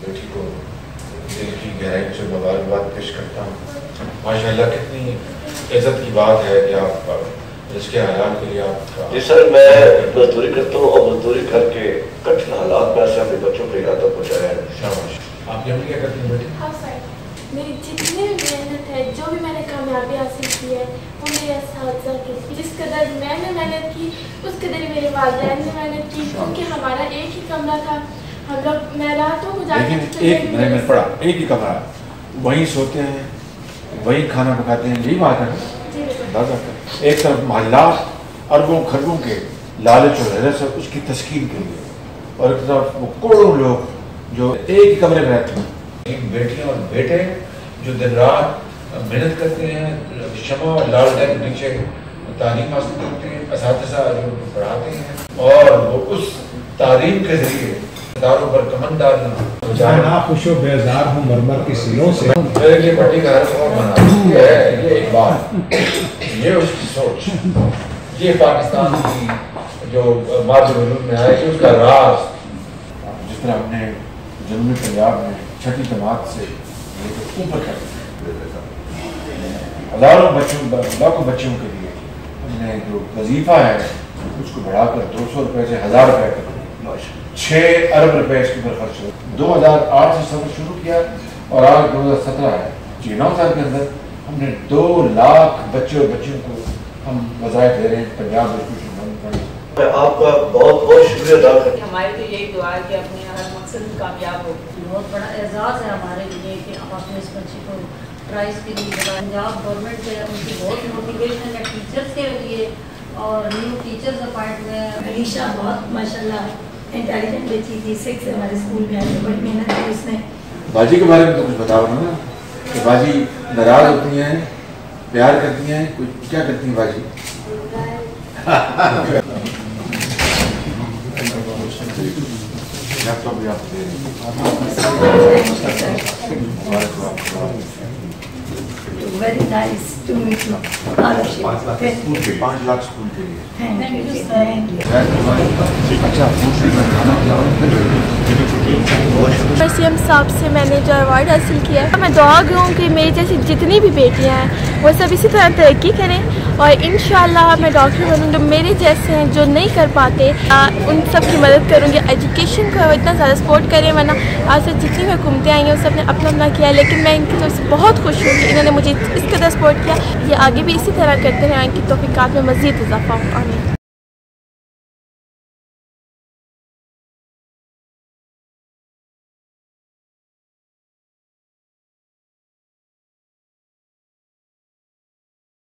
بیٹی کو دل کی گہرائی سے مبارکباد پیش کرتا ہوں۔ ماشاءاللہ کتنی عزت کی بات ہے کہ آپ اس کے حالات کے لیے آپ کا... جی سر، میں مزدوری کرتا ہوں اور مزدوری کر کے کٹھن حالات میں سے اپنے بچوں کو یہاں تک پہنچایا ہے۔ شاباش۔ آپ کی امی کیا کرتی ہیں بیٹی؟ ہاں سر، میری جتنی بھی محنت ہے، جو بھی میں نے کامیابی حاصل کی ہے، وہ میرے اساتذہ کی۔ جس قدر میں نے محنت کی، اس قدر ہی میرے والدین نے محنت کی، کیونکہ ہمارا ایک ہی کمرہ تھا۔ ہم لوگ میں راتوں کو جاتے لیکن میں نے پڑھا ایک ہی کمرہ، وہیں سوتے ہیں، وہیں کھانا پکاتے ہیں، یہی بات ہے۔ ایک طرف محلات اربوں خربوں کے لالچ اور حرص ہے اس کی تسکین کے لیے، اور ایک طرف وہ کروڑوں لوگ جو ایک ہی کمرے میں رہتے ہیں۔ بیٹیاں اور بیٹے جو دن رات محنت کرتے ہیں، شمع اور لالٹین کے نیچے تعلیم حاصل کرتے ہیں، اساتذہ جو پڑھاتے ہیں، اور وہ اس تعلیم کے ذریعے اداروں پر کمند ڈالنا۔ جانا خوش و بیزار ہوں مرمر کی سیلوں سے، میرے لیے بڑی کا حرف اور بنا یہ ہے، یہ اقبال، یہ اس کی سوچ، یہ پاکستان کی جو مادر علوم میں آئے، اس کا راز۔ جس طرح ہم نے جنوبی پنجاب میں چھٹی جماعت سے اوپر کر ہزاروں بچوں لاکھوں بچوں کے لیے ہم نے جو وظیفہ ہے اس کو بڑھا کر 200 روپے سے 1000 روپے کر 6 ارب روپے اس کے اوپر خرچ ہوئے۔ 2008 سے سفر شروع کیا اور آج 2017 ہے۔ 9 سال کے اندر ہم نے 2 لاکھ بچے اور بچیوں کو ہم وظائف دے رہے ہیں پنجاب ایجوکیشن انڈاؤمنٹ فنڈ۔ میں آپ کا بہت بہت شکریہ ادا کرتا ہوں۔ ہماری تو یہی دعا ہے کہ اپنے ہر مقصد میں کامیاب ہو۔ بہت بڑا اعزاز ہے ہمارے لیے کہ ہم اپنے اس بچے کو پرائز کے لیے پنجاب گورنمنٹ سے ان کی بہت موٹیویشن ہے ٹیچرس کے لیے، اور نیو ٹیچرز اپائنٹ ہوئے ہیں۔ علیشہ بہت ماشاءاللہ انٹیلیجنٹ بچی تھی، 6 سے ہمارے اسکول میں آئی، بڑی محنت کی اس نے۔ باجی کے بارے میں تو کچھ بتاؤ نا، کہ باجی ناراض ہوتی ہیں، پیار کرتی ہیں، کچھ کیا کرتی ہیں باجی؟ Very nice to meet you, all of you. 5 lakh school کے لیے۔ Thank you, thank you. اچھا، سی ایم صاحب سے میں نے جو ایوارڈ حاصل کیا ہے، میں دعا کروں کہ میری جیسی جتنی بھی بیٹیاں ہیں وہ سب اسی طرح ترقی کریں، اور انشاءاللہ میں ڈاکٹر بنوں۔ جو میرے جیسے ہیں جو نہیں کر پاتے ان سب کی مدد کروں گی۔ ایجوکیشن کو اتنا زیادہ سپورٹ کریں، ورنہ آج سے جتنی بھی حکومتیں آئی ہیں وہ سب نے اپنا اپنا کیا ہے، لیکن میں ان کی طرف سے بہت خوش ہوں کہ انہوں نے مجھے اس قدر سپورٹ کیا۔ یہ آگے بھی اسی طرح کرتے رہیں، ان کی توفیقات میں مزید اضافہ ہو۔ آمین۔